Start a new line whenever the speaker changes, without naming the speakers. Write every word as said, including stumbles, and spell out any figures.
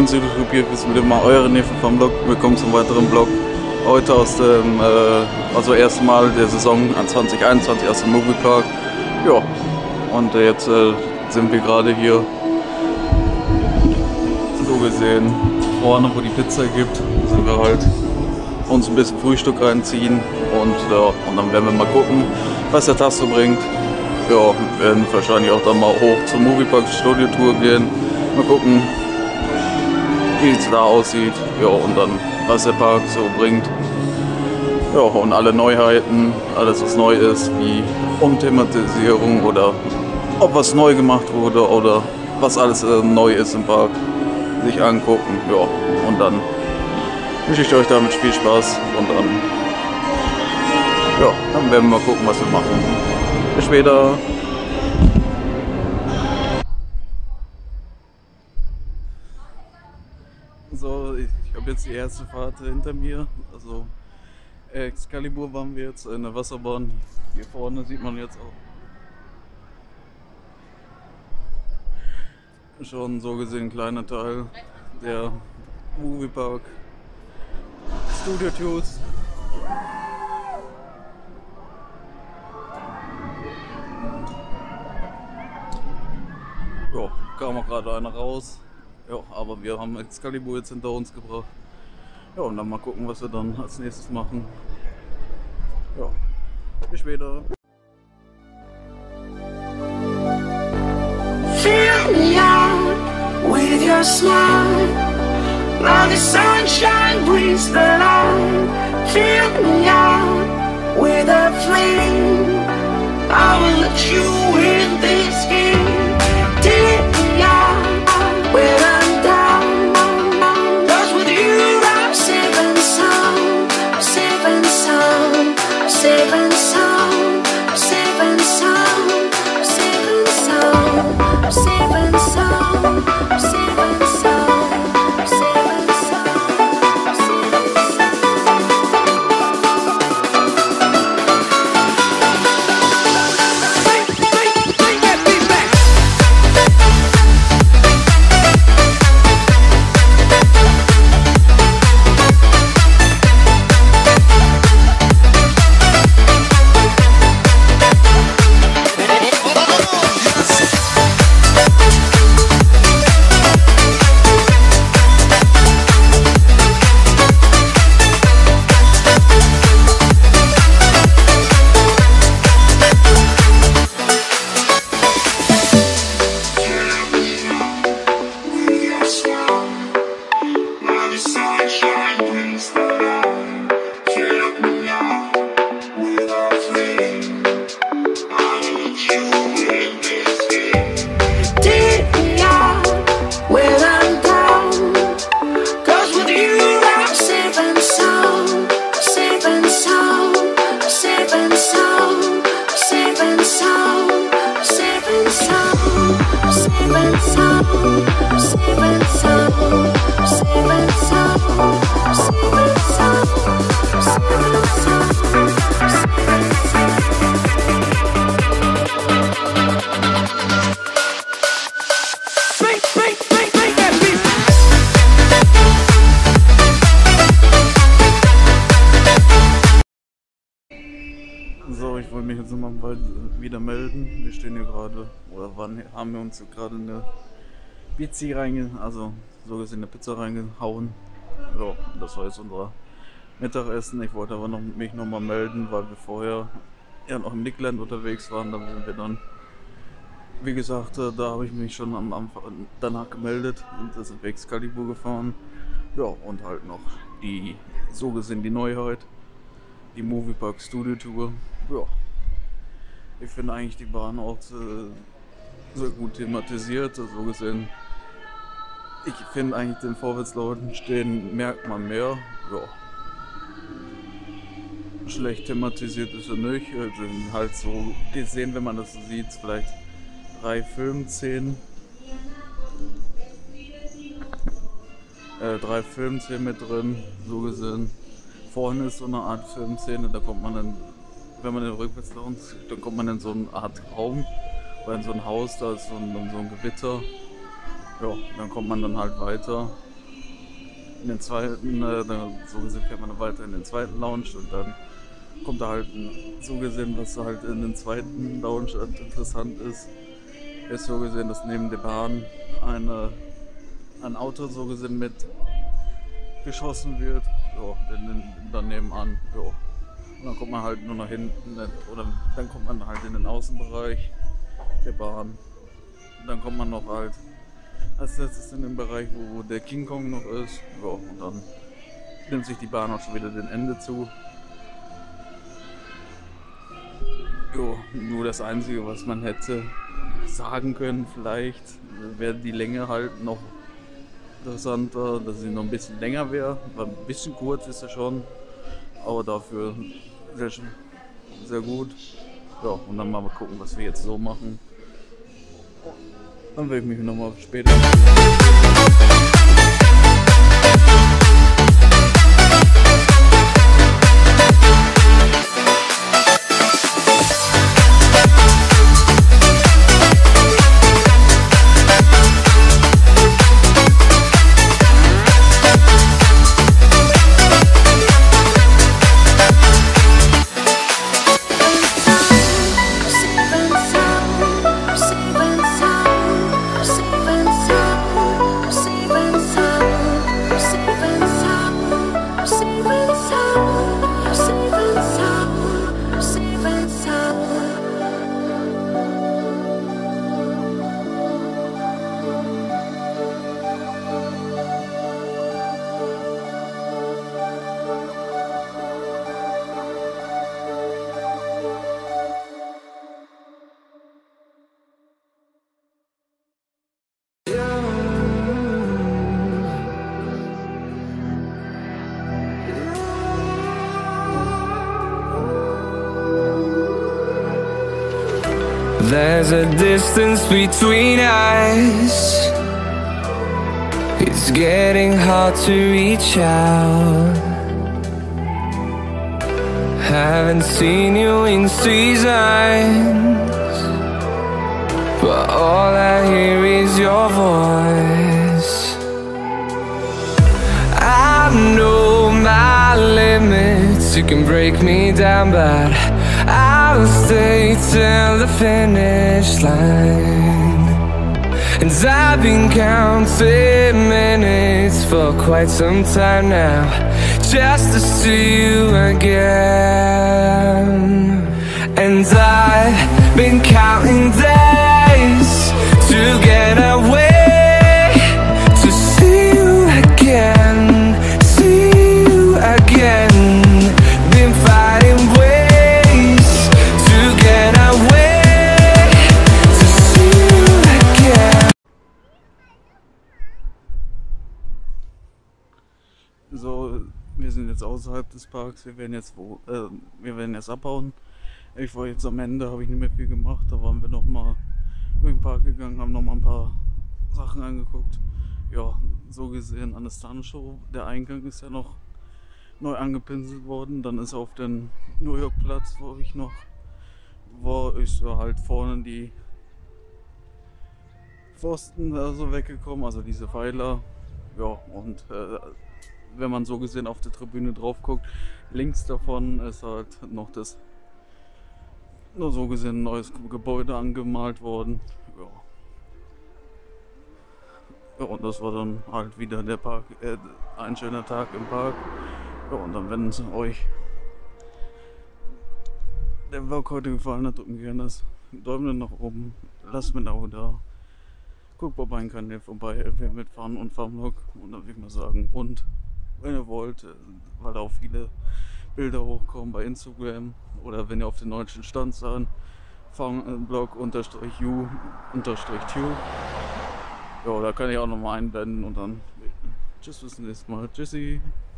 YouTube hier, wir sind wieder mal eure Neffe vom Vlog. Willkommen zum weiteren Vlog. Heute aus dem, äh, also erste Mal der Saison zwanzig einundzwanzig aus dem Moviepark. Ja, und äh, jetzt äh, sind wir gerade hier, so gesehen, vorne, wo die Pizza gibt, sind wir halt uns ein bisschen Frühstück reinziehen und, ja, und dann werden wir mal gucken, was der Tag so bringt. Ja, wir werden wahrscheinlich auch dann mal hoch zum Moviepark Studio Tour gehen. Mal gucken, wie es da aussieht. Ja, und dann, was der Park so bringt. Ja, und alle Neuheiten, alles was neu ist, wie Umthematisierung oder ob was neu gemacht wurde oder was alles äh, neu ist im Park, sich angucken. Ja, und dann wünsche ich euch damit viel Spaß und dann, ja, dann werden wir mal gucken, was wir machen. Bis später. So, ich, ich habe jetzt die erste Fahrt hinter mir. Also Excalibur waren wir jetzt in der Wasserbahn. Hier vorne sieht man jetzt auch schon so gesehen ein kleiner Teil der Moviepark Studio Tours. Ja, kam auch gerade einer raus. Ja, aber wir haben Excalibur jetzt hinter uns gebracht. Ja, und dann mal gucken, was wir dann als nächstes machen. Ja, bis später.
Fill me out with your smile. Now the sunshine brings the light. Fill me out with a flame. I will let you in this game. Take me out when I'm down. 'Cause with you I'm safe and sound. I'm safe and sound. I'm safe and sound. I'm safe and sound. I'm safe and sound. I'm safe and sound. I'm safe and sound. I'm safe and sound. I'm safe and
So, ich wollte mich jetzt nochmal bald wieder melden. Wir stehen hier gerade, oder waren, haben wir uns gerade eine Pizza reinge, also so gesehen eine Pizza reingehauen. Ja, das war jetzt unser Mittagessen. Ich wollte aber noch, mich nochmal melden, weil wir vorher ja noch im Nickland unterwegs waren. Da sind wir dann, wie gesagt, da habe ich mich schon am Anfang danach gemeldet und da sind wir Excalibur gefahren. Ja, und halt noch die, so gesehen die Neuheit, die Moviepark Studio Tour. Ja, ich finde eigentlich die Bahn auch äh, so gut thematisiert, so gesehen. Ich finde eigentlich den Vorwärtsleuten stehen merkt man mehr. Ja. Schlecht thematisiert ist er nicht. Also halt so gesehen, wenn man das so sieht, vielleicht drei Filmszenen. Äh, drei Filmszenen mit drin, so gesehen. Vorne ist so eine Art Filmszene, da kommt man dann, wenn man den rückwärts launt, dann kommt man in so eine Art Raum oder in so ein Haus, da ist so ein, so ein Gewitter. Ja, dann kommt man dann halt weiter. in den zweiten, äh, dann, so gesehen fährt man dann weiter in den zweiten Lounge und dann kommt da halt ein, so gesehen, was halt in den zweiten Lounge halt interessant ist, ist so gesehen, dass neben der Bahn eine, ein Auto so gesehen mit geschossen wird, jo, dann, dann nebenan, jo. Und dann kommt man halt nur nach hinten, oder dann kommt man halt in den Außenbereich der Bahn. Und dann kommt man noch halt als letztes in den Bereich, wo der King Kong noch ist. Jo, und dann nimmt sich die Bahn auch schon wieder dem Ende zu. Jo, nur das Einzige, was man hätte sagen können, vielleicht wäre die Länge halt noch interessanter, dass sie noch ein bisschen länger wäre. Weil ein bisschen kurz ist er schon, aber dafür sehr, sehr gut. Ja, und dann mal gucken, was wir jetzt so machen. Dann werde ich mich nochmal später.
There's a distance between us. It's getting hard to reach out. Haven't seen you in seasons, but all I hear is your voice. I know my limits, you can break me down, but I'll stay till the finish line. And I've been counting minutes for quite some time now, just to see you again. And I've been counting days to get away, to see you again, see you again. Been fighting ways to get away, to see you again.
So, wir sind jetzt außerhalb des Parks, wir werden jetzt wo, äh, wir werden jetzt abhauen. Ich war jetzt am Ende, habe ich nicht mehr viel gemacht, da waren wir noch mal durch den Park gegangen, haben noch mal ein paar Sachen angeguckt. Ja, so gesehen an der Stan-Show, der Eingang ist ja noch neu angepinselt worden, dann ist auf den New York Platz, wo ich noch war, ist so halt vorne die Pfosten da so weggekommen, also diese Pfeiler. Ja, und äh, wenn man so gesehen auf der Tribüne drauf guckt, links davon ist halt noch das, nur so gesehen, ein neues Gebäude angemalt worden. Ja. Ja, und das war dann halt wieder der Park, äh, ein schöner Tag im Park. Ja, und dann, wenn es euch der Vlog heute gefallen hat, drückt mir gerne das Däumchen nach oben, lasst mir ein Abo da. Guckt bei meinem Kanal vorbei, L P mitfahren und Farmvlog, und dann würde ich mal sagen, und wenn ihr wollt, weil da auch viele Bilder hochkommen bei Instagram oder wenn ihr auf den neuesten Stand seid, Farmvlog unterstrich you unterstrich tube. Ja, da kann ich auch nochmal einblenden und dann tschüss bis zum nächsten Mal. Tschüssi!